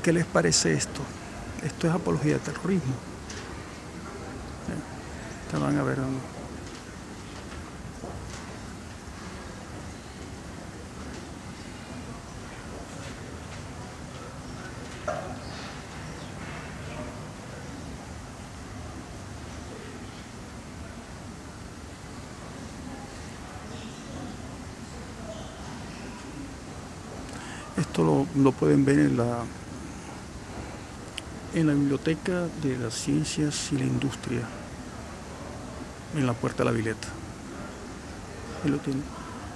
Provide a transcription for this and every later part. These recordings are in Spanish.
¿Qué les parece esto? Esto es apología del terrorismo. Te van a ver, ¿no? Esto lo pueden ver en la Biblioteca de las Ciencias y la Industria, en la Puerta de la Vileta. Ahí lo tienen.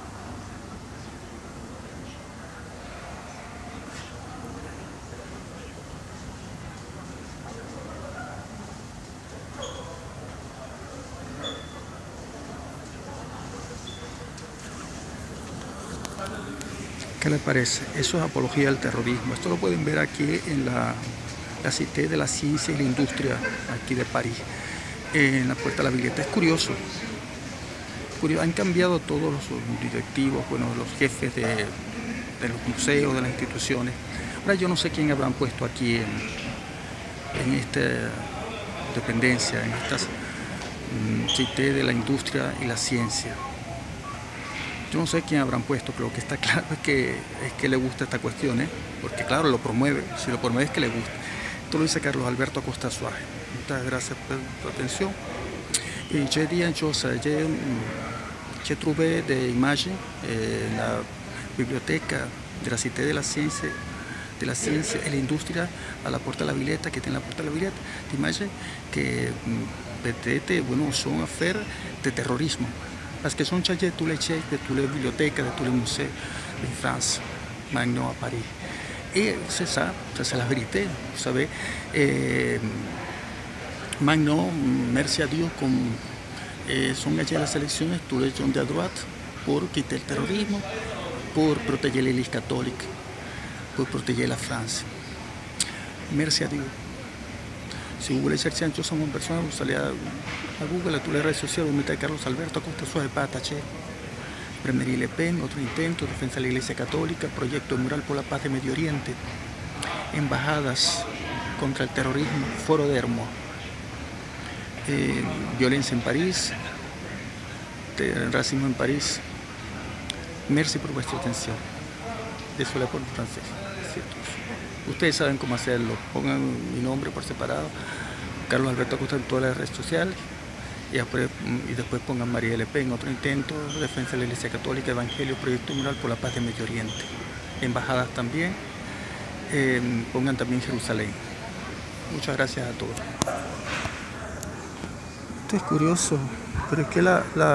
¿Qué les parece? Eso es apología del terrorismo. Esto lo pueden ver aquí en la Cité de la Ciencia y la Industria, aquí de París, en la Puerta de la Vileta. Es curioso. Han cambiado todos los directivos, bueno, los jefes de los museos, de las instituciones. Ahora yo no sé quién habrán puesto aquí en esta dependencia, en esta Cité de la Industria y la Ciencia. Yo no sé quién habrán puesto, pero lo que está claro es que le gusta esta cuestión, porque claro, lo promueve. Si lo promueve es que le gusta. Esto lo dice Carlos Alberto Acosta Suárez. Muchas gracias por tu atención. Et j'ai dit une chose, j'ai trouvé des images en la biblioteca de la Cité de la Ciencia et l'Industria a la Puerta de la Vileta, que tiene la Puerta de la Vileta, des images que peut-être, bueno, son affaires de terrorismo, parce que sont chargées de tous les chèques, de toutes les bibliothèques, de tous les musées en France, maintenant à Paris. Et c'est ça, c'est la vérité, vous savez. Maintenant, merci à Dieu, comme sont gagnées las elecciones, tous les gens de droite, pour quitter le terrorisme, pour protéger l'Église catholique, pour protéger la France. Merci à Dieu. Si vous voulez chercher un chose sur mon personnage, vous allez à Google, à toutes les réseaux sociaux, vous mettez Carlos Alberto Acosta Suárez para attaché. Premier Le Pen, otro intento, defensa de la Iglesia Católica, proyecto mural por la paz de Medio Oriente, embajadas contra el terrorismo, foro de Hermo, violencia en París, racismo en París. Merci por vuestra atención. Désolé por el francés. Ustedes saben cómo hacerlo. Pongan mi nombre por separado, Carlos Alberto Acosta, en todas las redes sociales, y después pongan María Le Pen, otro intento, defensa de la Iglesia Católica, Evangelio, proyecto mural por la paz de Medio Oriente. Embajadas también, pongan también Jerusalén. Muchas gracias a todos. Esto es curioso, pero es que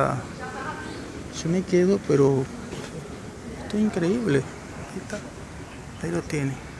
yo me quedo, pero esto es increíble. Ahí está, ahí lo tiene.